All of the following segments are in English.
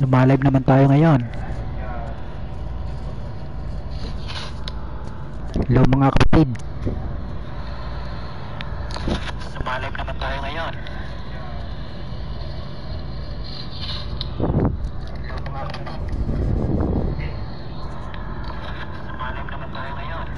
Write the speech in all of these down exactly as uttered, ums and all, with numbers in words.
Lumalive naman tayo ngayon. Hello mga kapatid. Lumalive naman tayo ngayon. Lumalive naman tayo ngayon.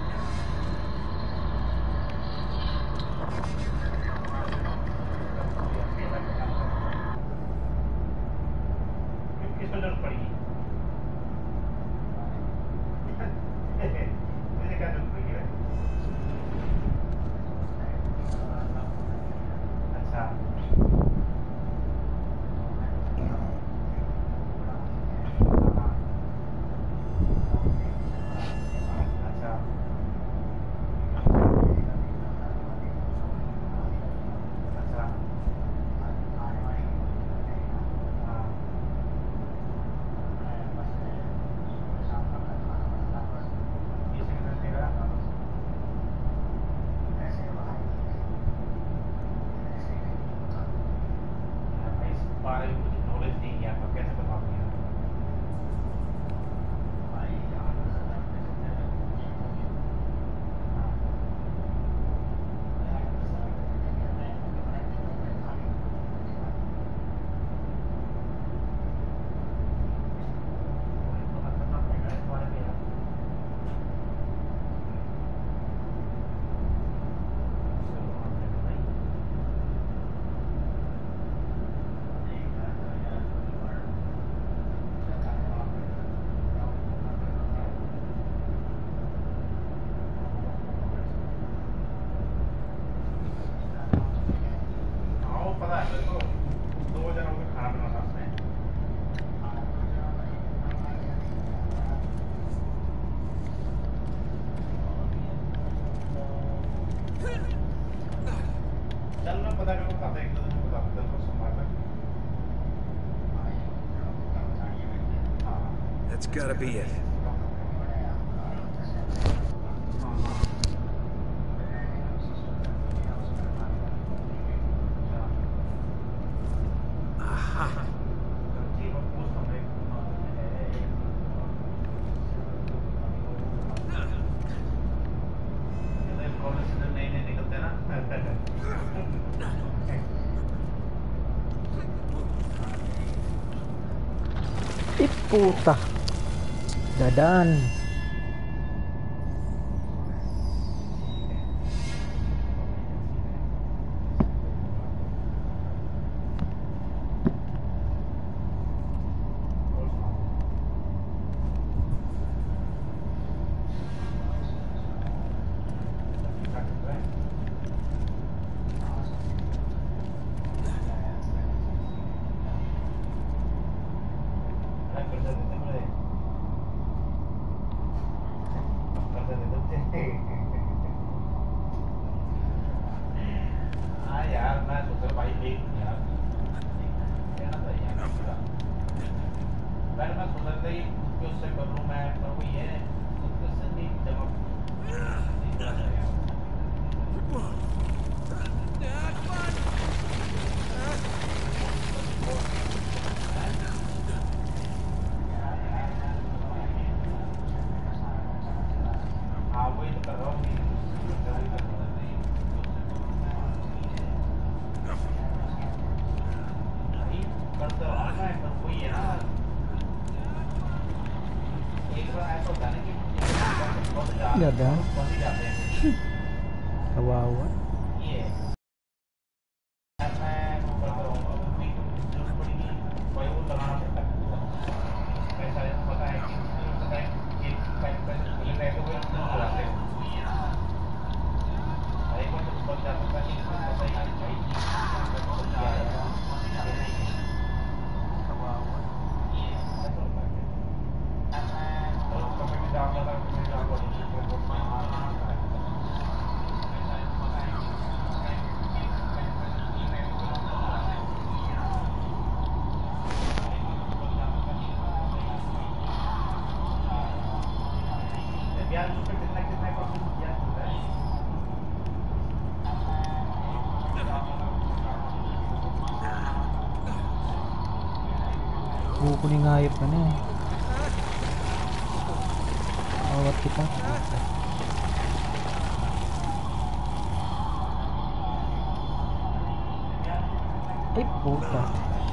That's gotta be it. Aha. Puta. Dadan. Dadan. Kawawa. Ningayip ka na eh. Awat kita. Ay puta.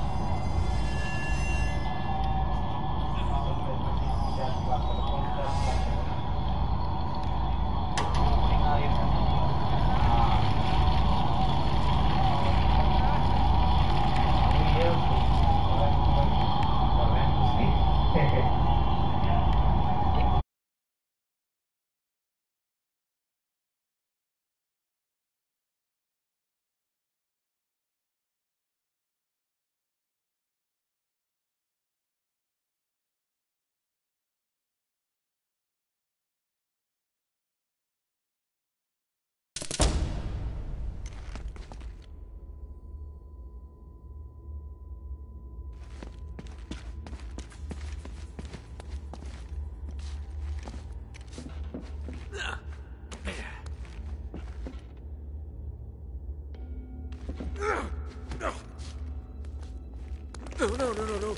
No, no, no, no, no.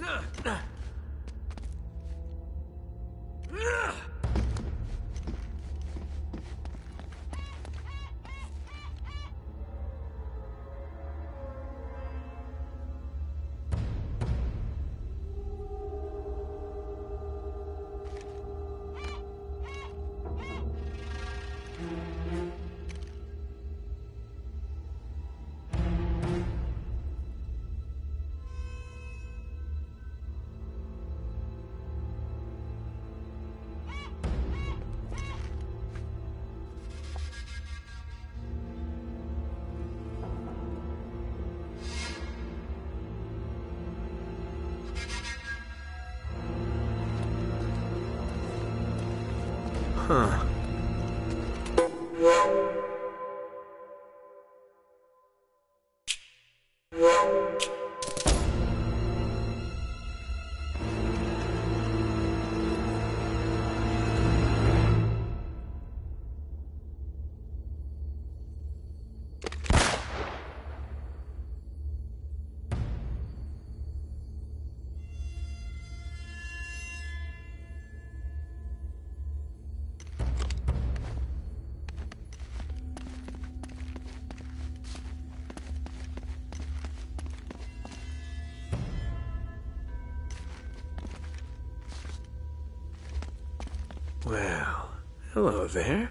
Huh. Well, hello there.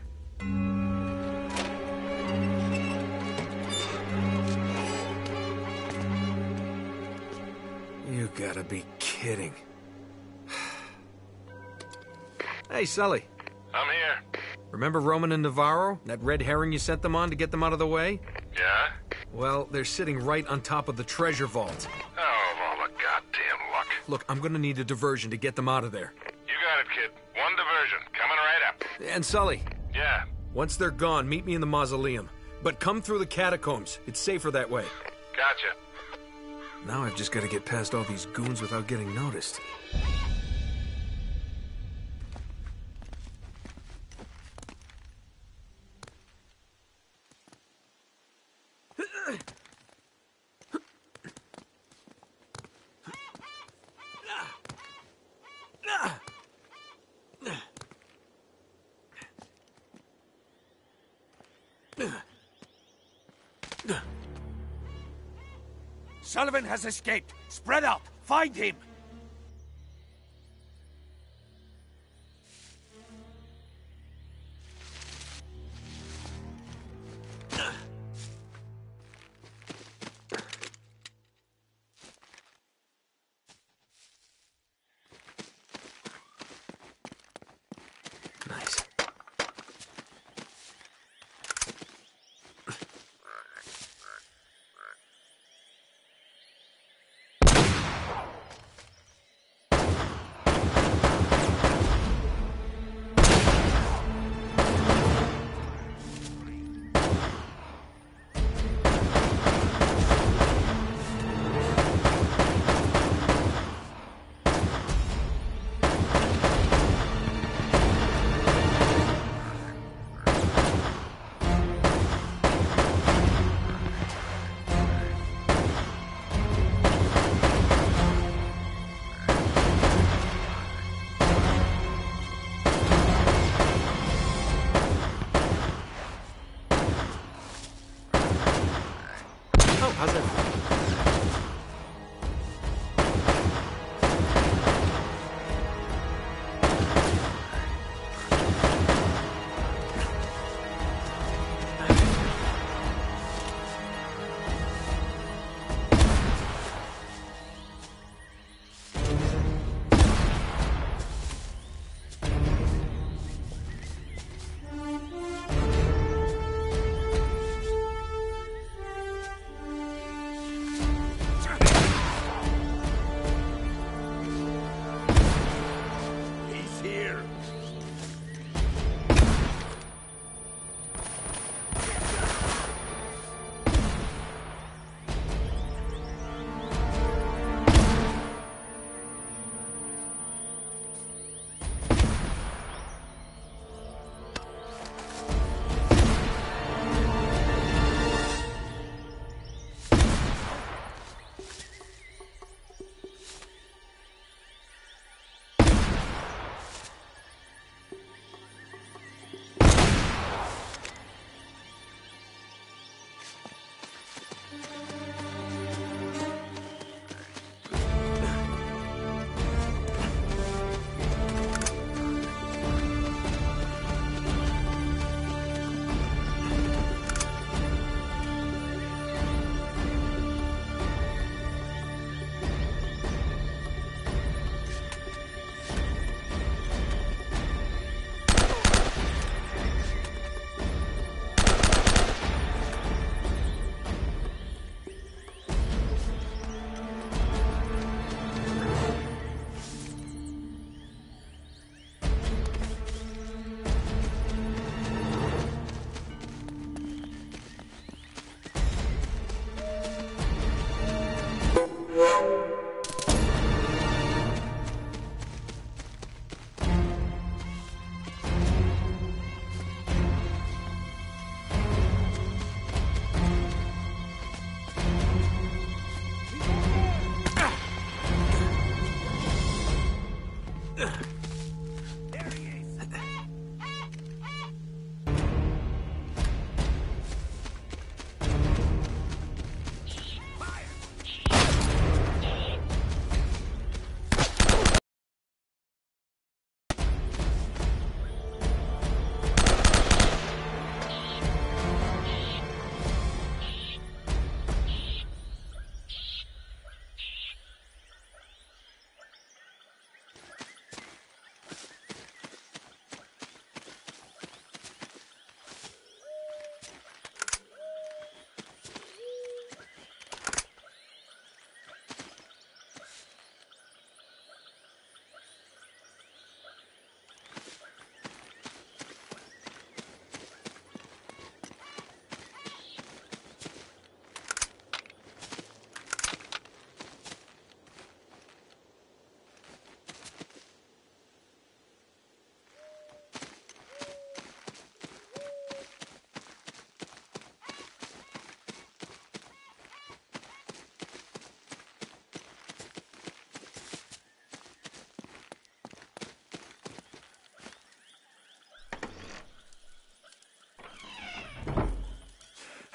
You gotta be kidding. Hey, Sully. I'm here. Remember Roman and Navarro? That red herring you sent them on to get them out of the way? Yeah? Well, they're sitting right on top of the treasure vault. Oh, of all the goddamn luck. Look, I'm gonna need a diversion to get them out of there. You got it, kid. One diversion. Coming right up. And Sully, Yeah. once they're gone, meet me in the mausoleum. But come through the catacombs. It's safer that way. Gotcha. Now I've just got to get past all these goons without getting noticed. Sullivan has escaped. Spread out. Find him. Nice.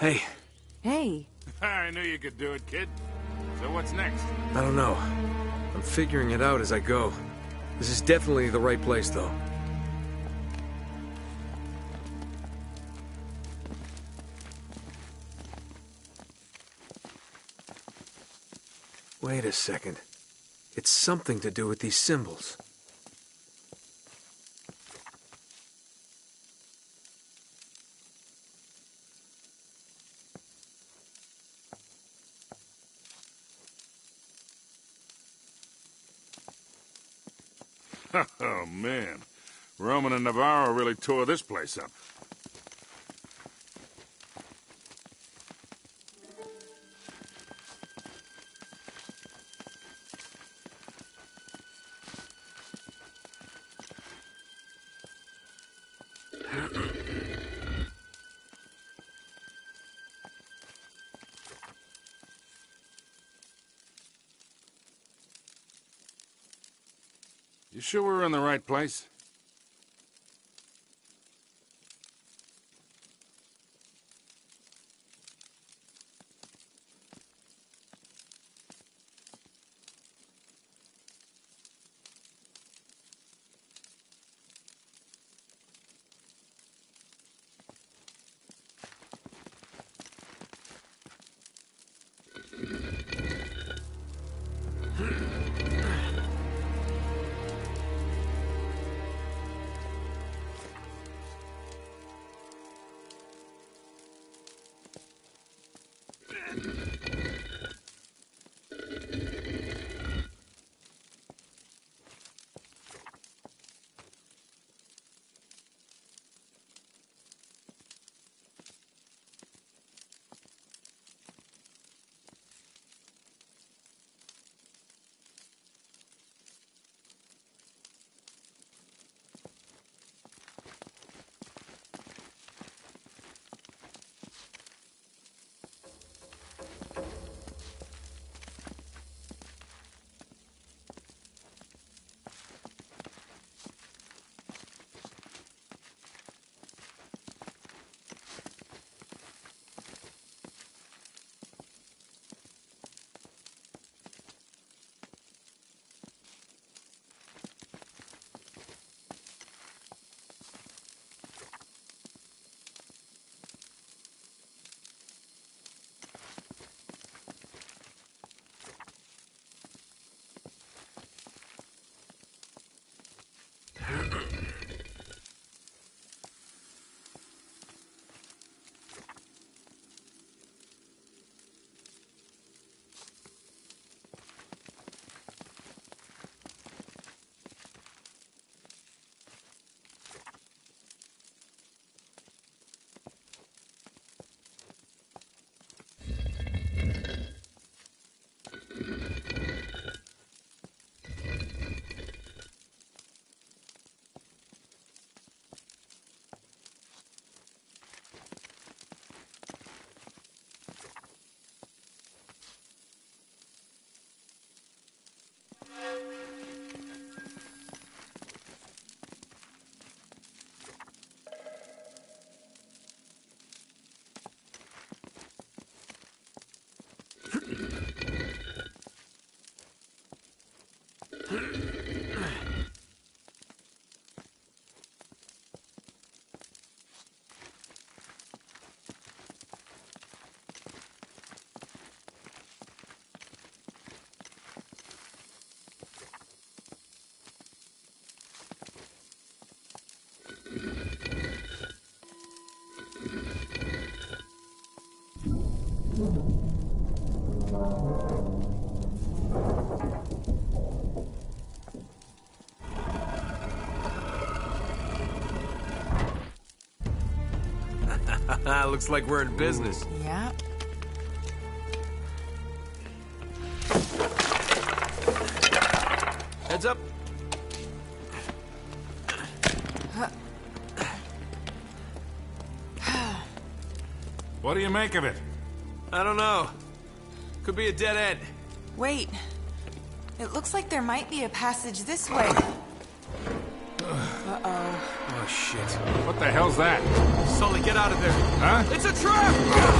Hey, Hey, I knew you could do it, kid. So what's next? I don't know. I'm figuring it out as I go. This is definitely the right place, though. Wait a second. It's something to do with these symbols. Oh, man. Roman and Navarro really tore this place up. You sure we're in the right place? Looks like we're in business. yeah. Heads up. What do you make of it? I don't know. Could be a dead end. Wait. It looks like there might be a passage this way. Uh-oh. Oh, shit. What the hell's that? Sully, get out of there. Huh? It's a trap!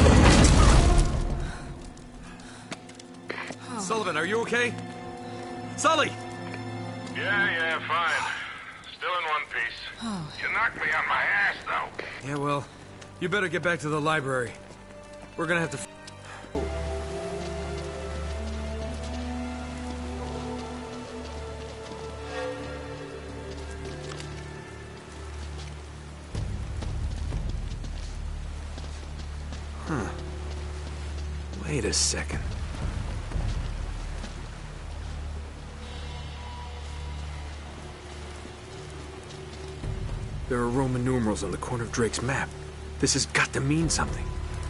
Sullivan, are you okay? Sully! Yeah, yeah, fine. Still in one piece. You knocked me on my ass, though. Yeah, well, you better get back to the library. We're gonna have to... F Huh. Wait a second. There are Roman numerals on the corner of Drake's map. This has got to mean something.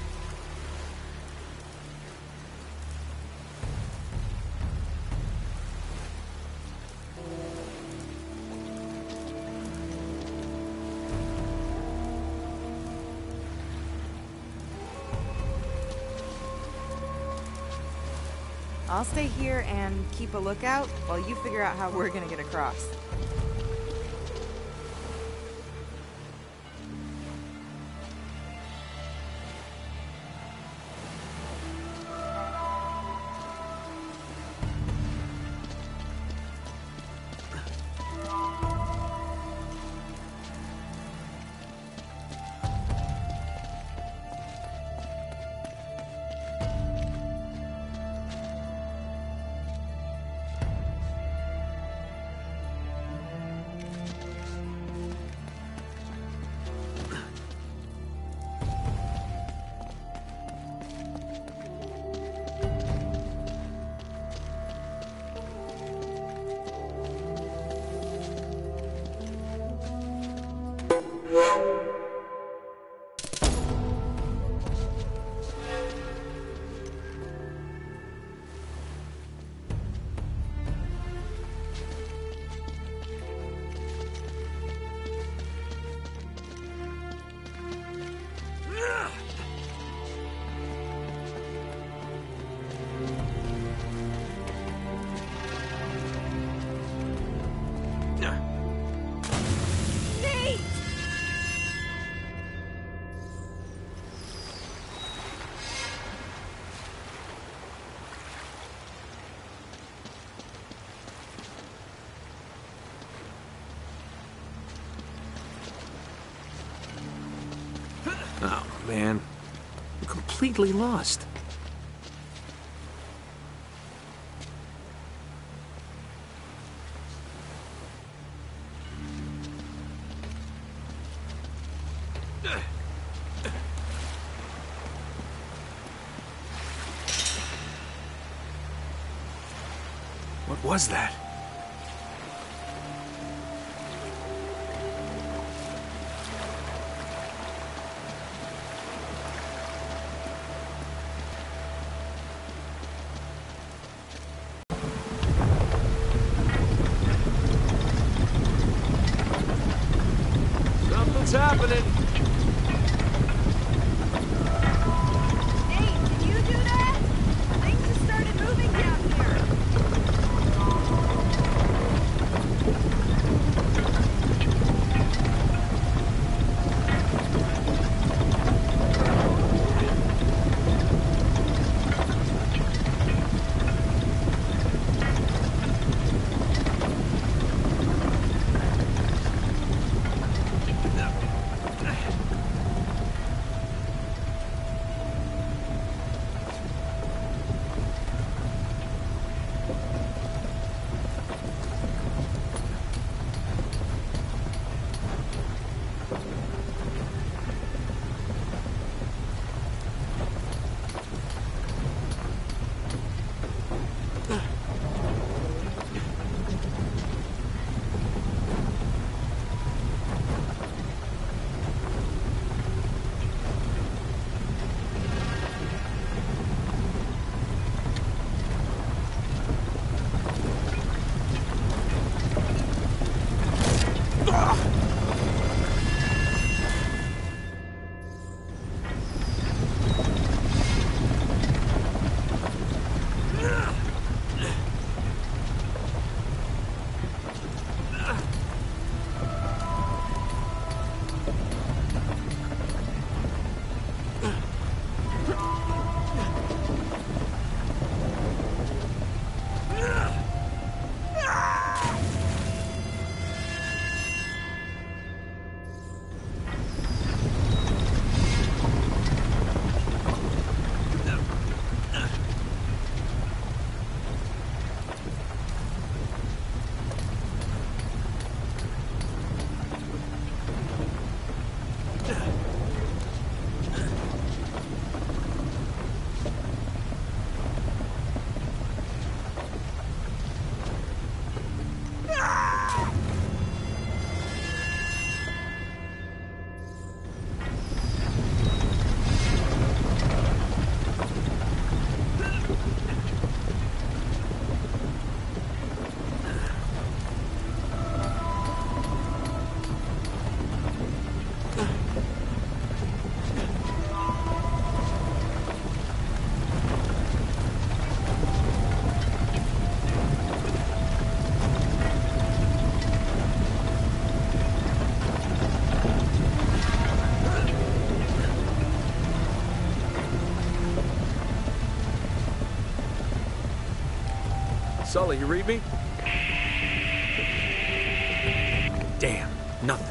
I'll stay here and keep a lookout while you figure out how we're gonna get across. Oh, man. I'm completely lost. What was that? Something's happening. Hey, did you do that? Things have started moving down here. Sully, you read me? Damn, nothing.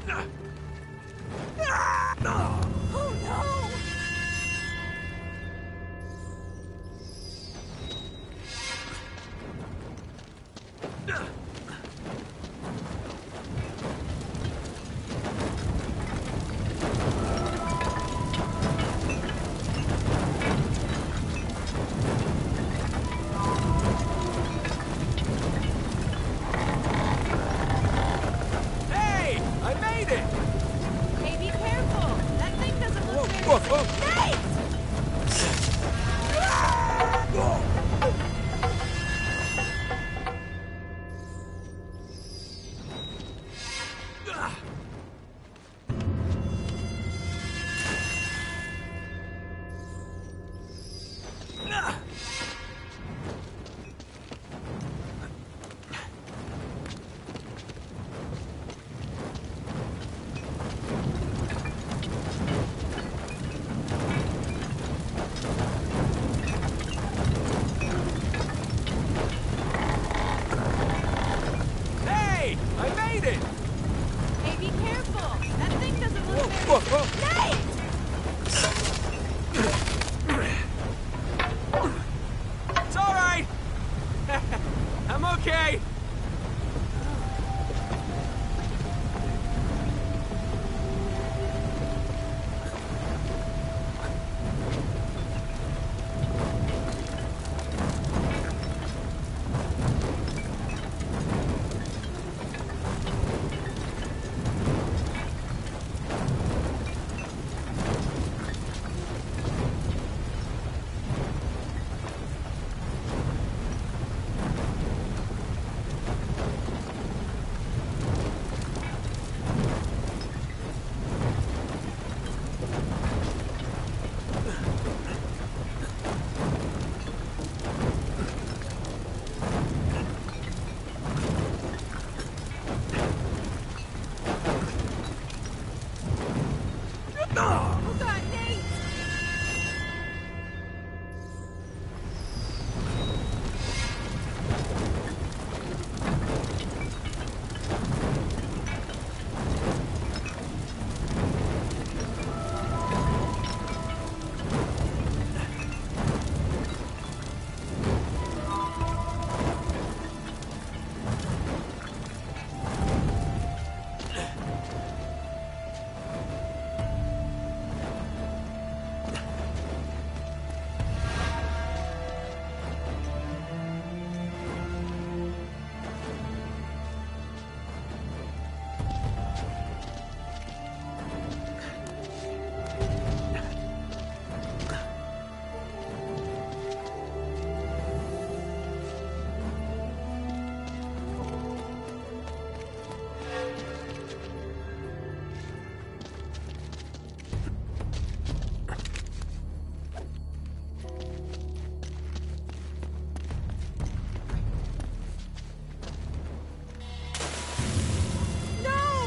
Oh no! Hey! I made it! Hey, be careful! That thing doesn't look very... Whoa, whoa. Nate! Hey! I made it! Hey, be careful! That thing doesn't look very... Whoa, whoa. Nate! It's all right! I'm okay! Oh god, Nate! No!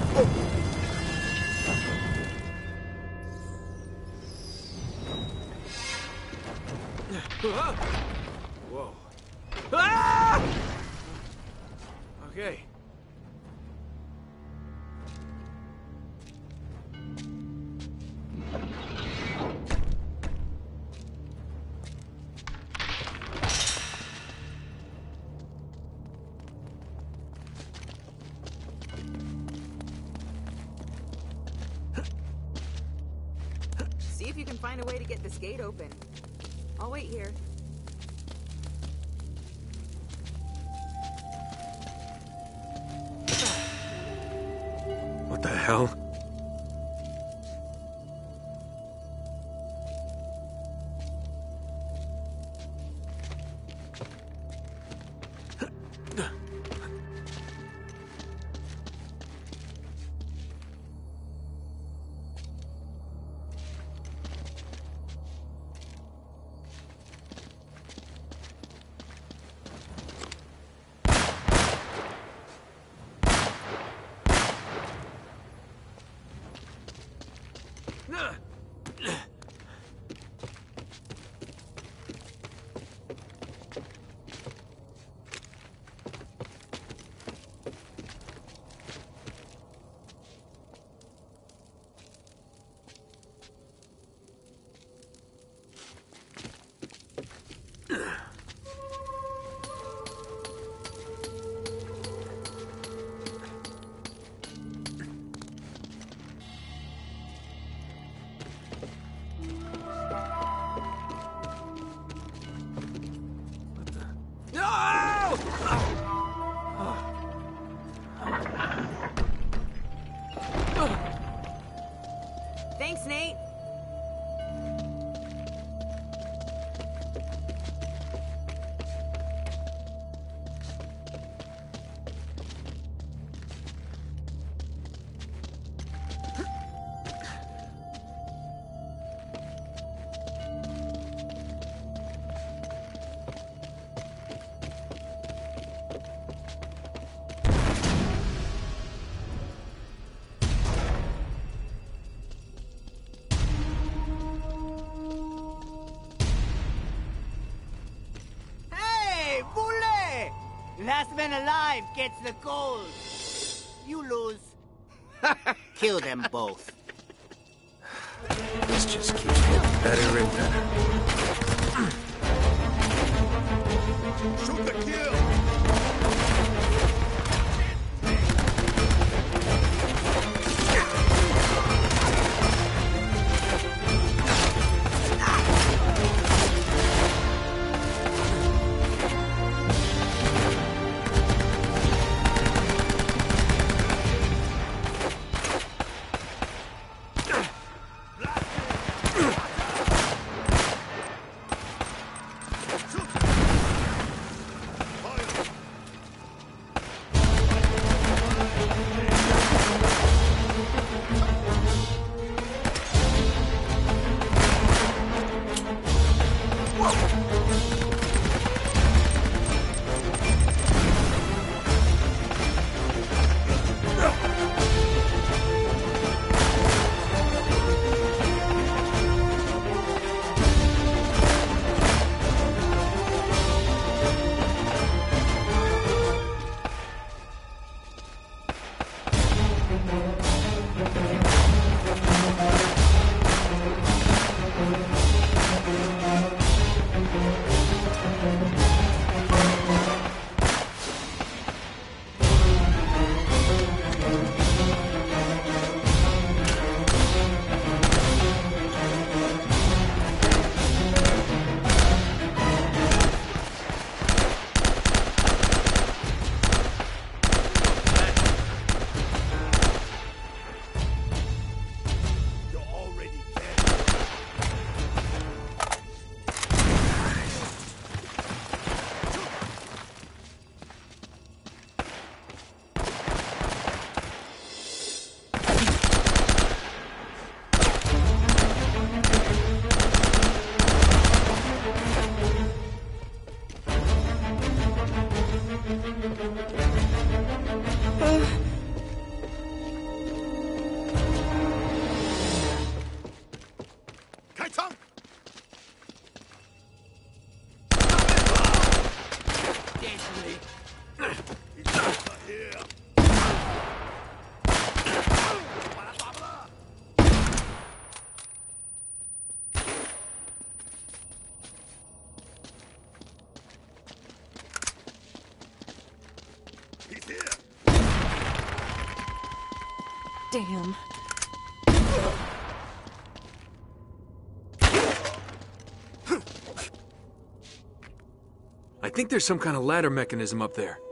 Whoa. Ah! Okay. See if you can find a way to get this gate open. I'll wait here. What the hell? Thanks, Nate. Last man alive gets the gold. You lose. Kill them both. This just keeps getting better and better. Shoot the kill! Damn. I think there's some kind of ladder mechanism up there.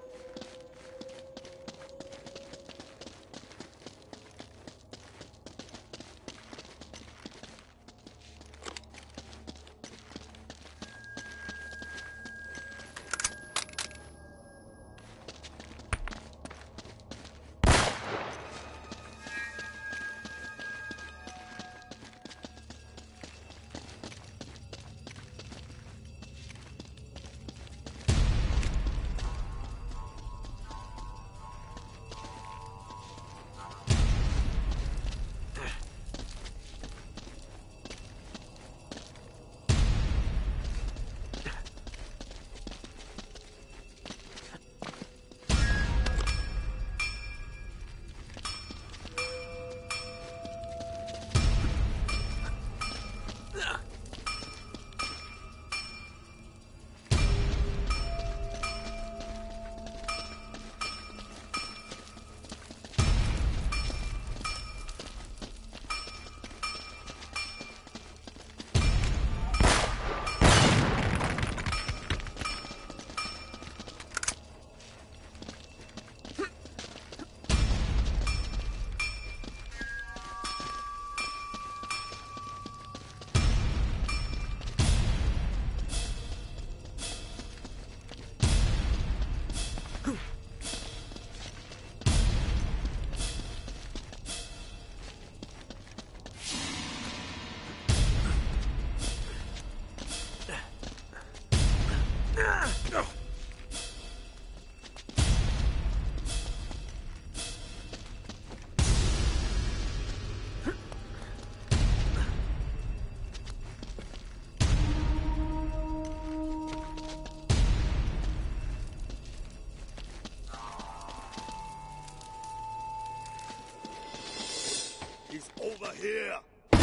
He's over here.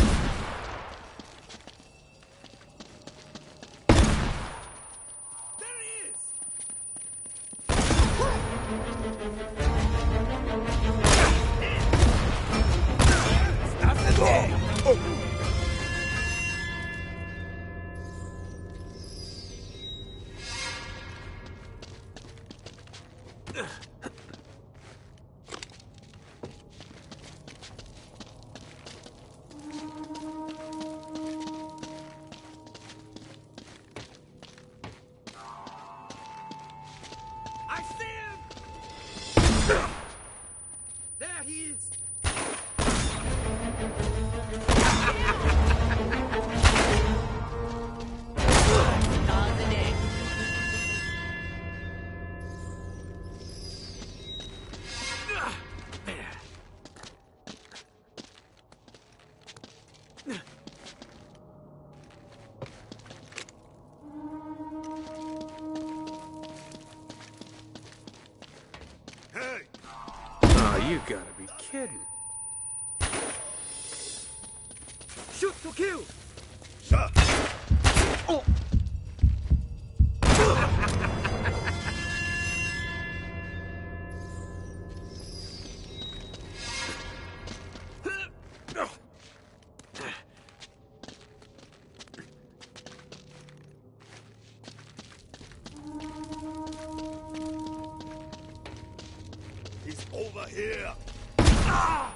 There he is. Stop the thing. Oh. I see him! There he is! Hey! Oh, you gotta be kidding. Shoot to kill! Sir! Oh! He's over here! Ah!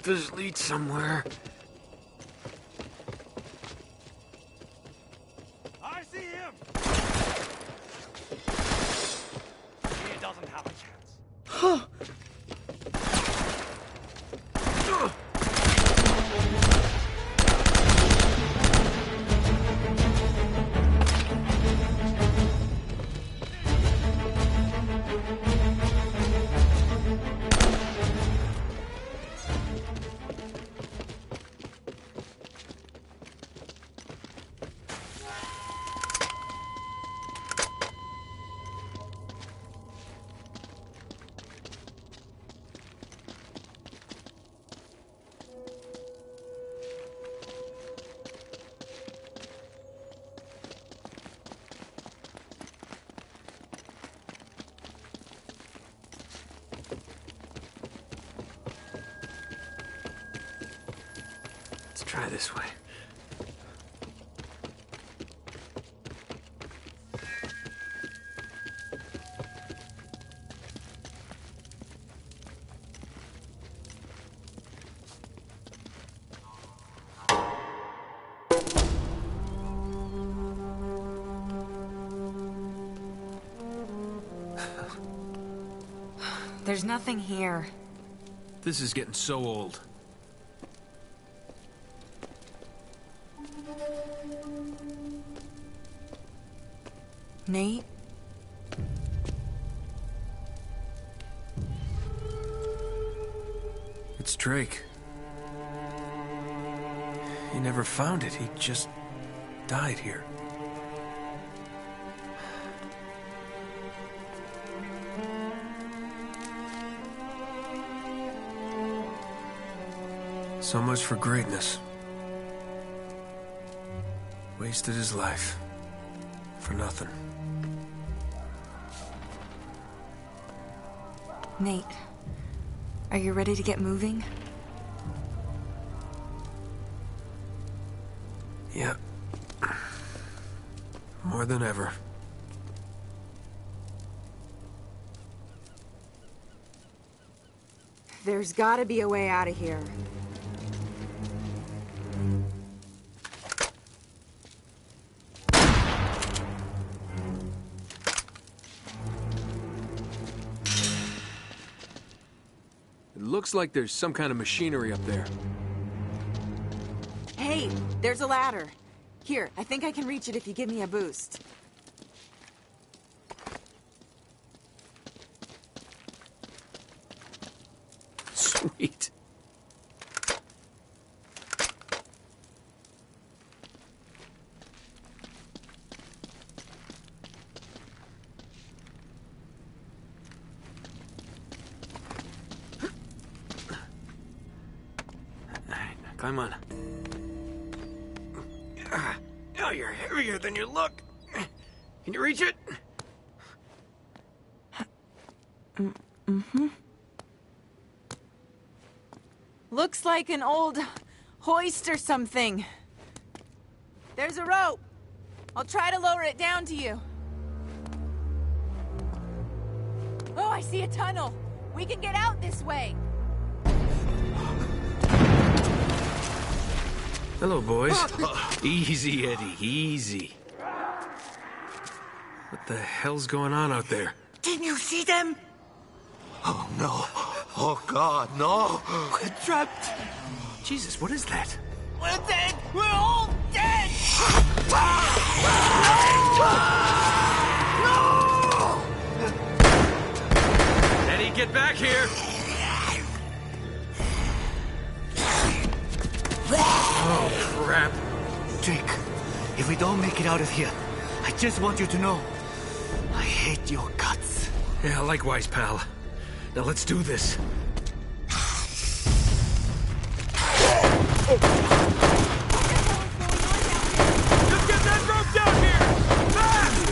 this lead somewhere. I see him! He doesn't have a chance. Let's try this way. There's nothing here. This is getting so old. Nate? It's Drake. He never found it. He just died here. So much for greatness. Wasted his life. For nothing. Nate, are you ready to get moving? Yeah. More than ever. There's gotta be a way out of here. It looks like there's some kind of machinery up there. Hey, there's a ladder. Here, I think I can reach it if you give me a boost. Sweet. Climb on. Oh, you're heavier than you look. Can you reach it? Mm-hmm. Looks like an old hoist or something. There's a rope. I'll try to lower it down to you. Oh, I see a tunnel. We can get out this way. Hello, boys. Easy, Eddie, easy. What the hell's going on out there? Can you see them? Oh no. Oh god, no. We're trapped. Jesus, what is that? We're dead. We're all dead. Eddie, get back here! Oh, crap. Drake, if we don't make it out of here, I just want you to know, I hate your guts. Yeah, likewise, pal. Now let's do this. Just get that rope down here! Fast!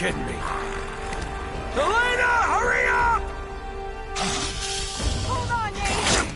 kidding me. Elena, hurry up! Hold on, Nate!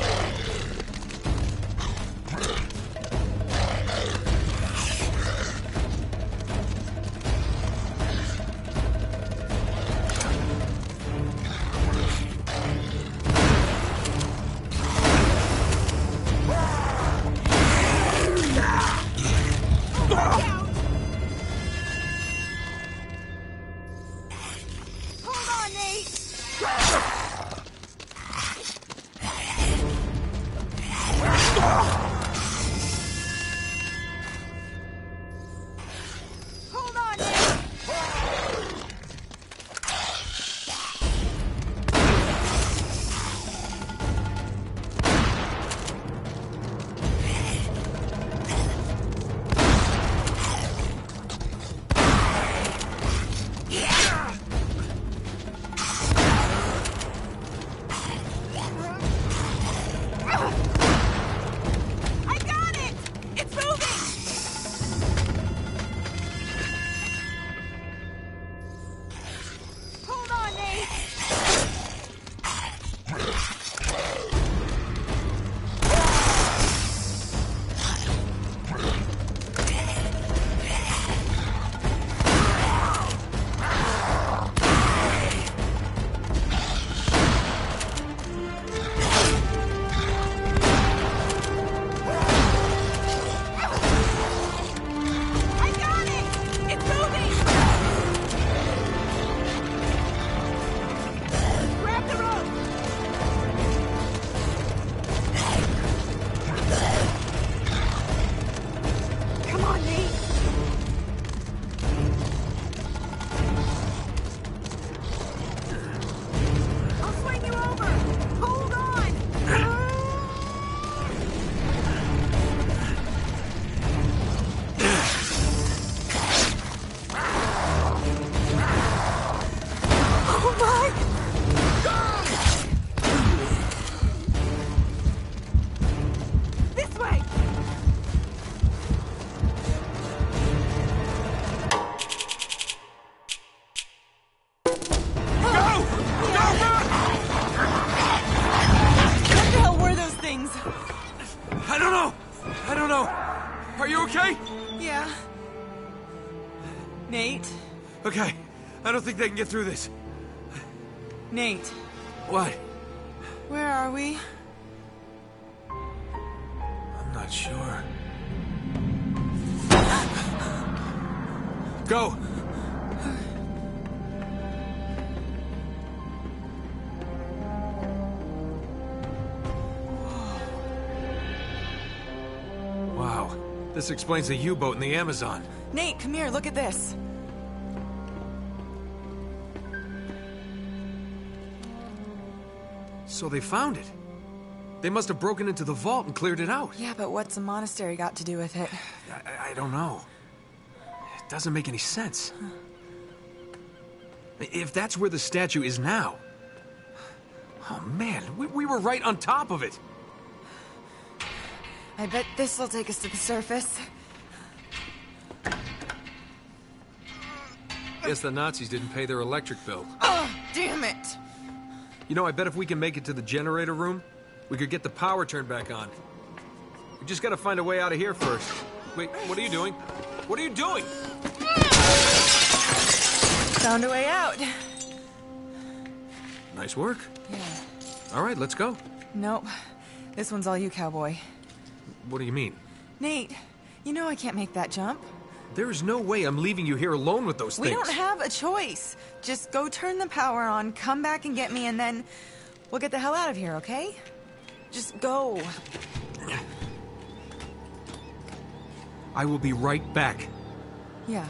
Hold on, Nate! Hold on, Nate! I got it! It's moving! Hold on, Nate! I got it! It's moving! Grab the rope! Come on, Nate! I'll swing you over! Hold on! Oh my! This way! What the hell were those things? I don't know. I don't know. Are you okay? Yeah. Nate? Okay. I don't think they can get through this. Nate, What? where are we? I'm not sure. Go! Wow. This explains the U-boat in the Amazon. Nate, come here, look at this. So they found it. They must have broken into the vault and cleared it out. Yeah, but what's a monastery got to do with it? I, I don't know. It doesn't make any sense. If that's where the statue is now... Oh, man, we, we were right on top of it. I bet this will take us to the surface. Guess the Nazis didn't pay their electric bill. Oh, damn it! You know, I bet if we can make it to the generator room, we could get the power turned back on. We just gotta find a way out of here first. Wait, what are you doing? What are you doing? Found a way out. Nice work. Yeah. All right, let's go. Nope. This one's all you, cowboy. What do you mean? Nate, you know I can't make that jump. There is no way I'm leaving you here alone with those We things. don't have a choice. Just go turn the power on, come back and get me, and then we'll get the hell out of here, okay? Just go. I will be right back. Yeah.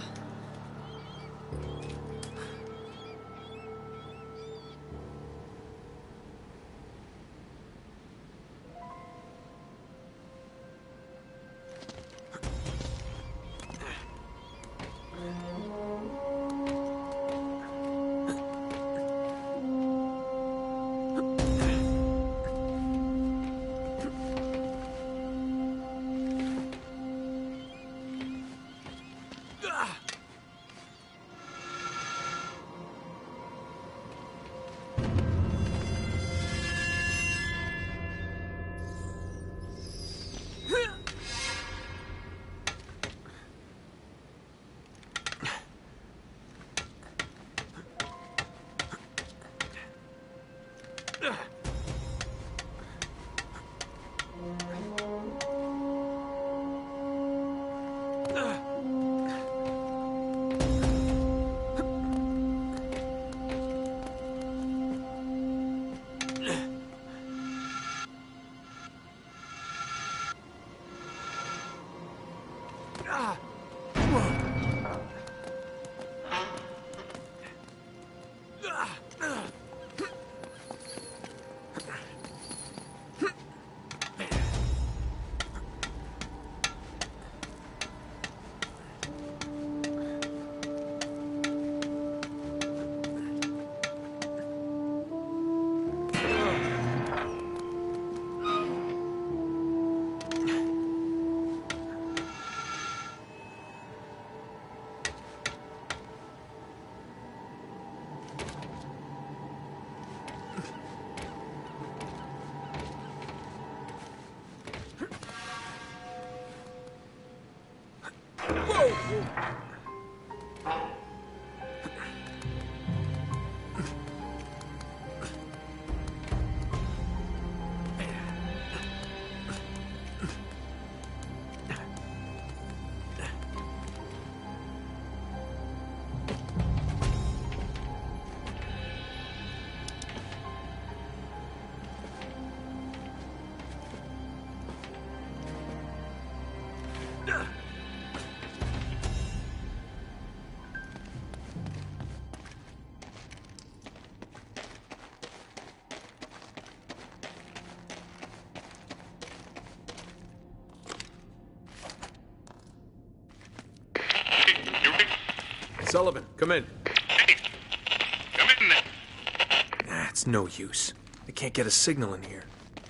Sullivan, come in. Hey, come in there. Nah, it's no use. I can't get a signal in here.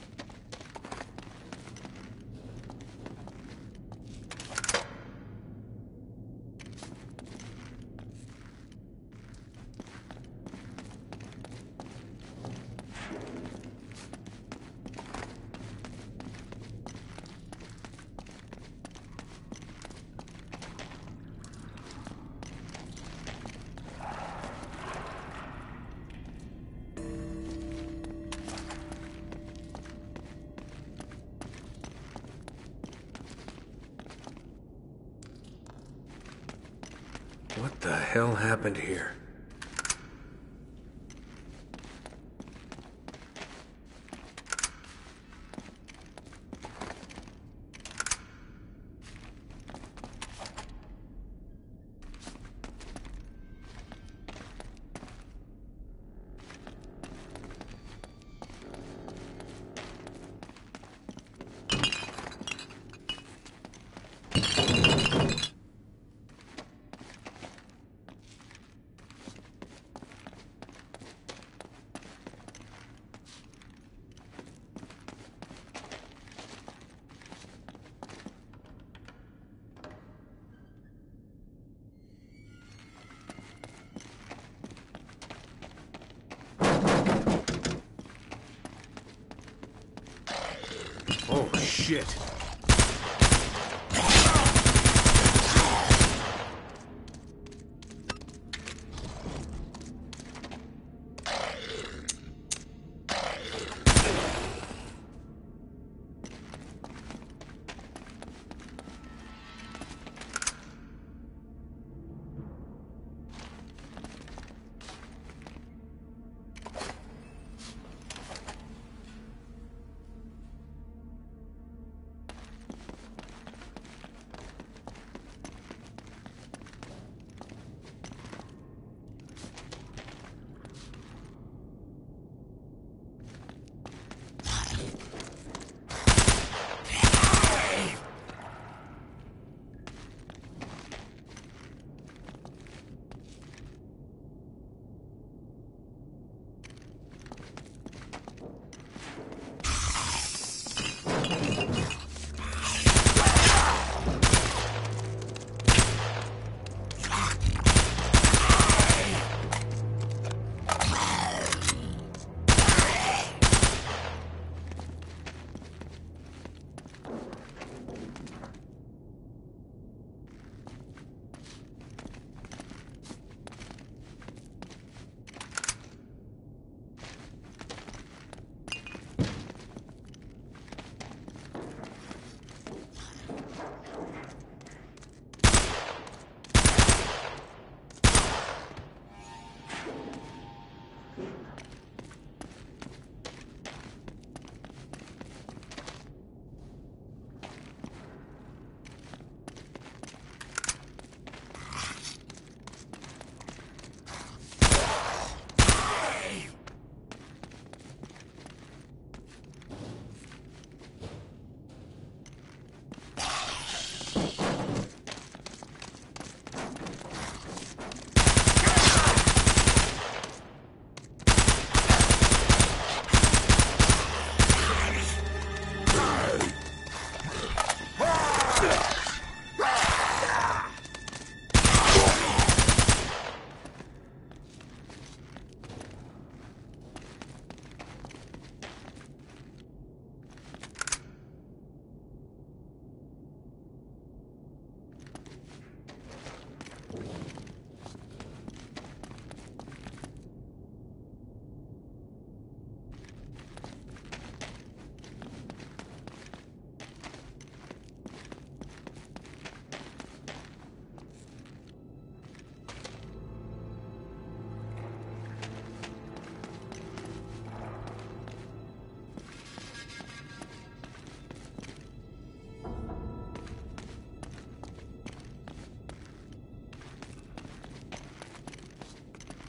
What the hell happened here? Oh, shit.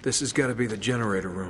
This has got to be the generator room.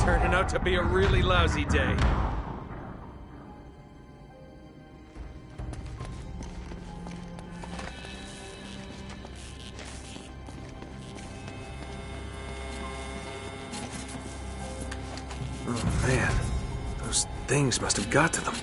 turning out to be a really lousy day. Oh man, those things must have got to them.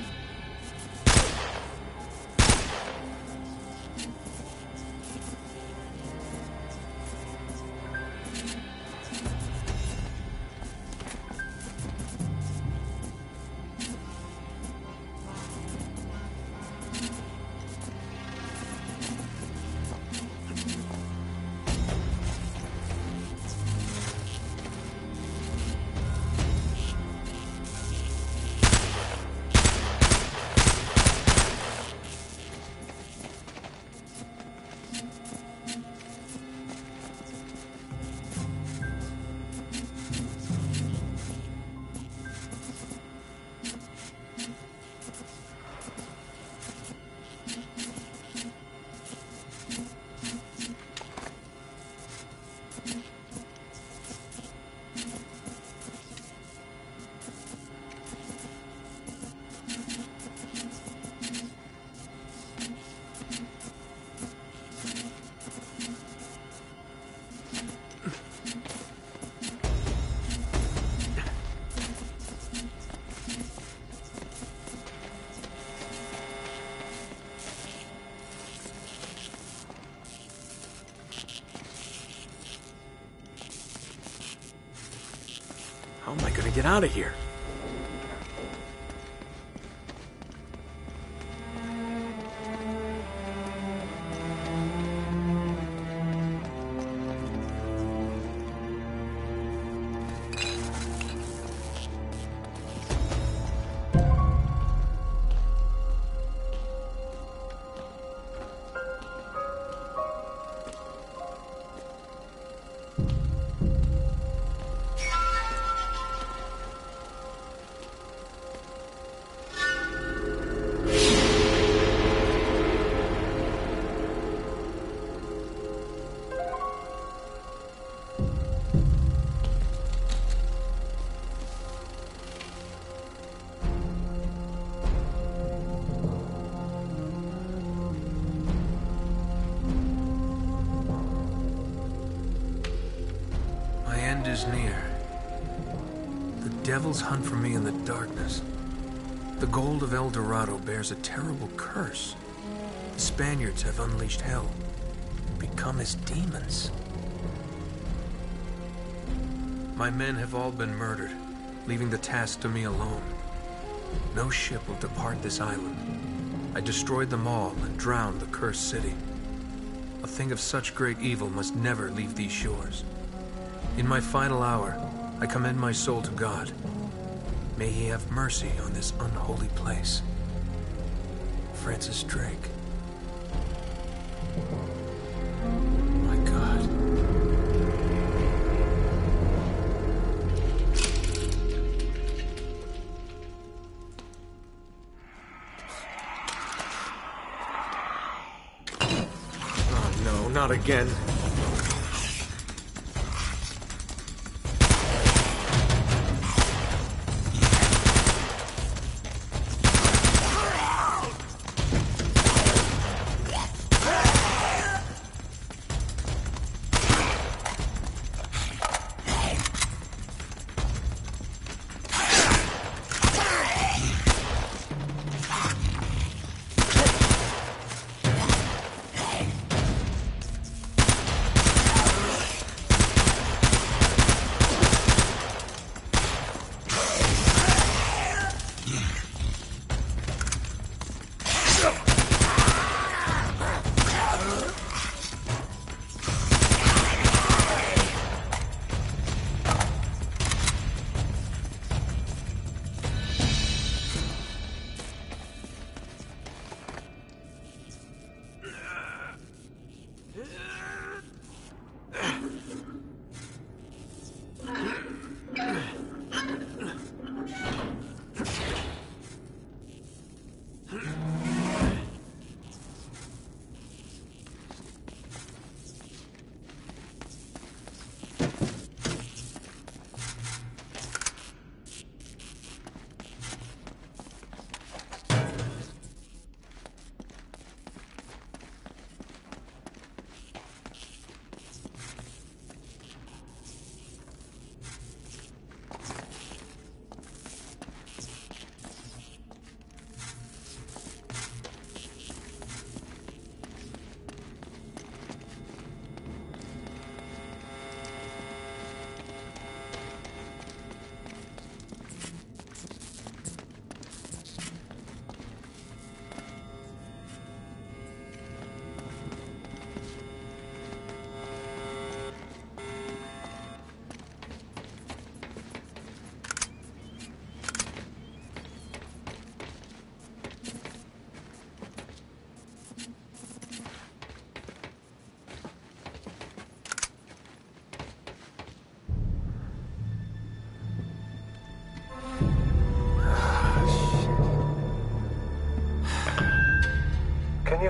How am I gonna get out of here? Is near. The devils hunt for me in the darkness. The gold of El Dorado bears a terrible curse. The Spaniards have unleashed hell, become as demons. My men have all been murdered, leaving the task to me alone. No ship will depart this island. I destroyed them all and drowned the cursed city. A thing of such great evil must never leave these shores. In my final hour, I commend my soul to God. May he have mercy on this unholy place. Francis Drake. My God. Oh no, not again.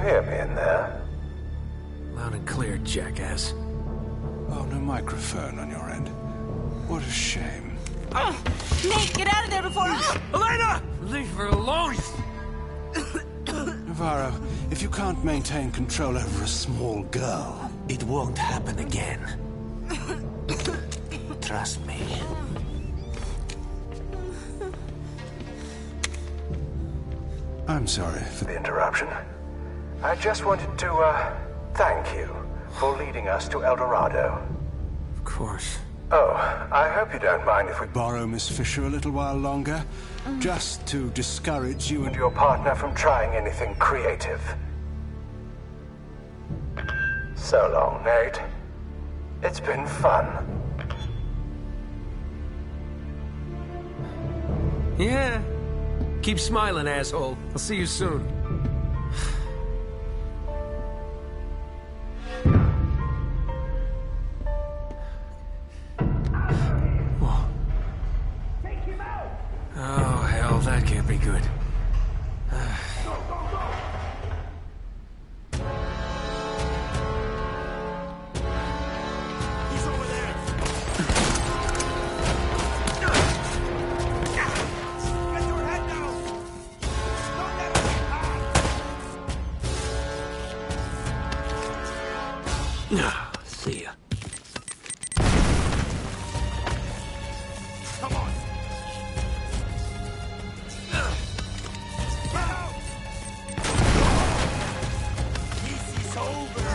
hear me in there? Loud and clear, jackass. Oh, no microphone on your end. What a shame. Oh, Nate, get out of there before... Oh! Elena! Leave her alone! Navarro, if you can't maintain control over a small girl, It won't happen again. Trust me. I'm sorry for The interruption. I just wanted to, uh, thank you for leading us to El Dorado. Of course. Oh, I hope you don't mind if we borrow Miss Fisher a little while longer, just to discourage you and your partner from trying anything creative. So long, Nate. It's been fun. Yeah. Keep smiling, asshole. I'll see you soon. Whoa. Oh, hell, that can't be good. See ya. Come on. This is over.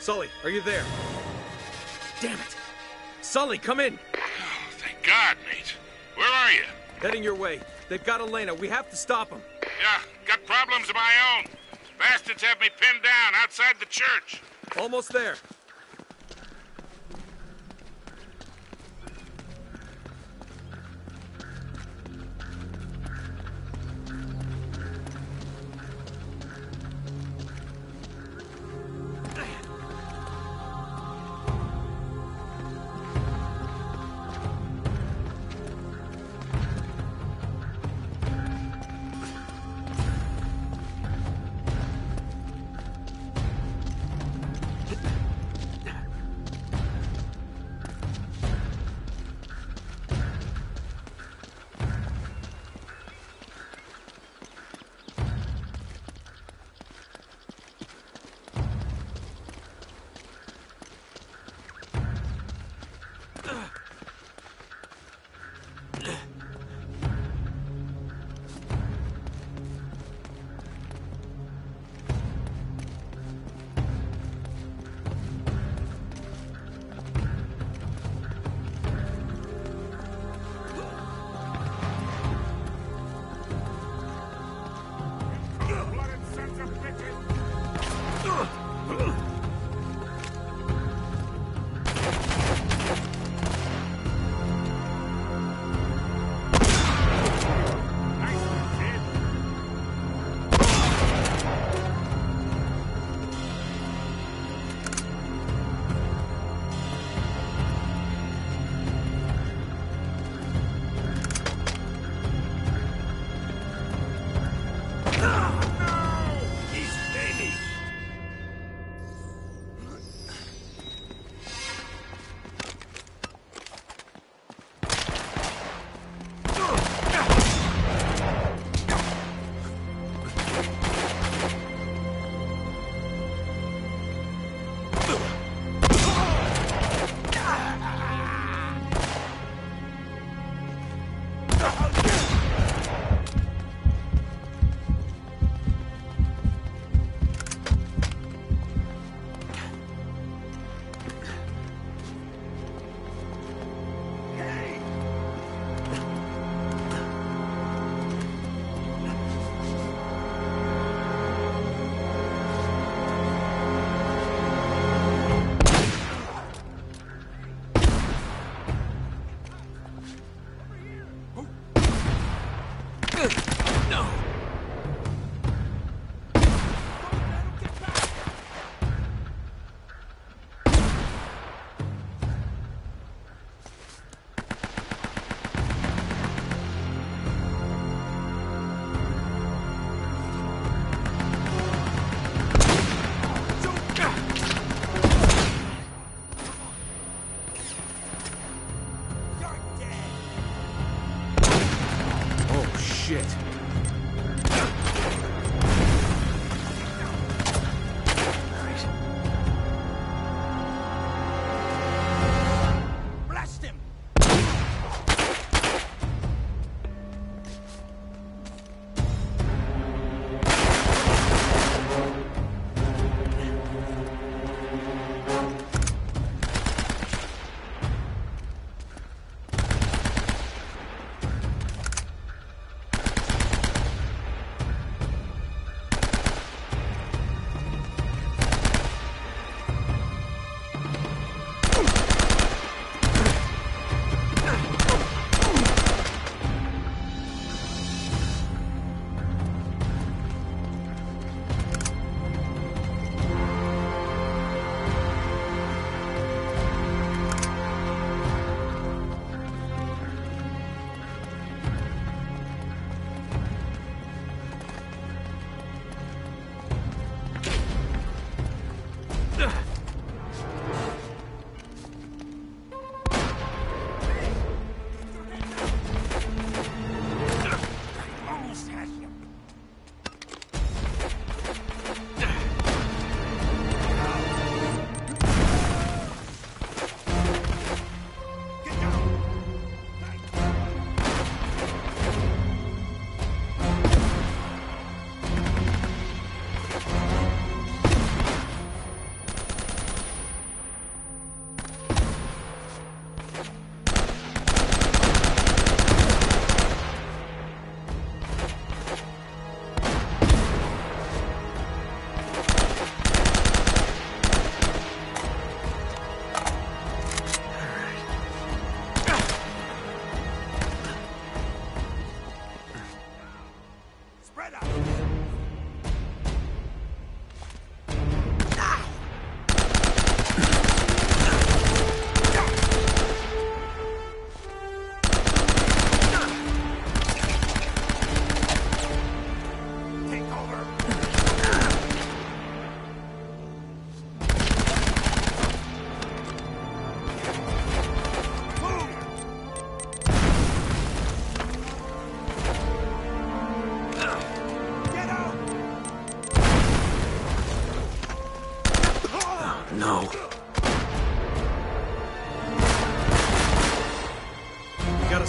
Sully, are you there? Damn it! Sully, come in! Oh, thank God, mate. Where are you? Heading your way. They've got Elena. We have to stop them. Yeah, got problems of my own. Bastards have me pinned down outside the church. Almost there.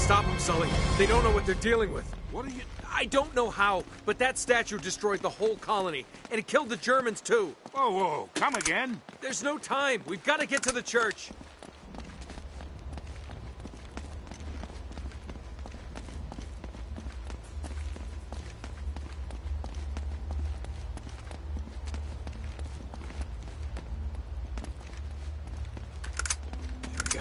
stop them, Sully. They don't know what they're dealing with. What are you... I don't know how, but that statue destroyed the whole colony, and it killed the Germans, too. Whoa, whoa, come again? There's no time. We've got to get to the church. Here we go.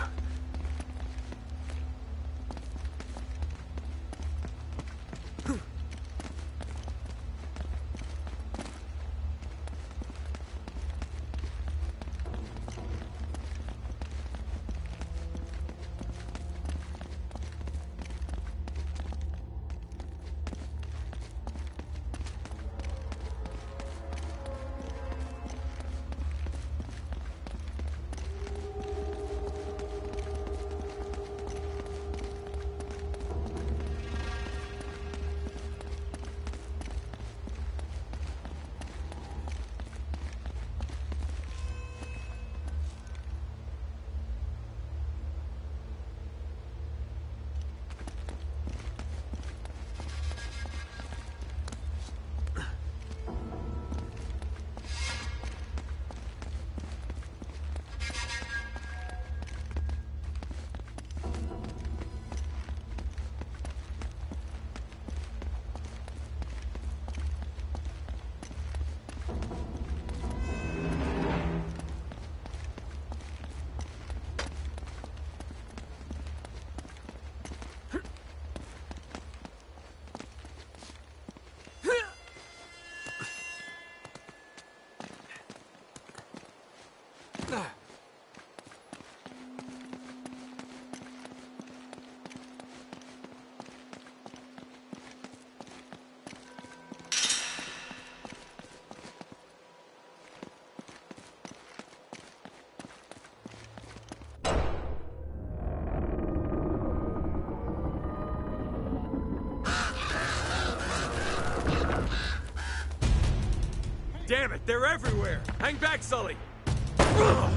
Damn it, they're everywhere! Hang back, Sully! Ugh.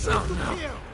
Oh, no.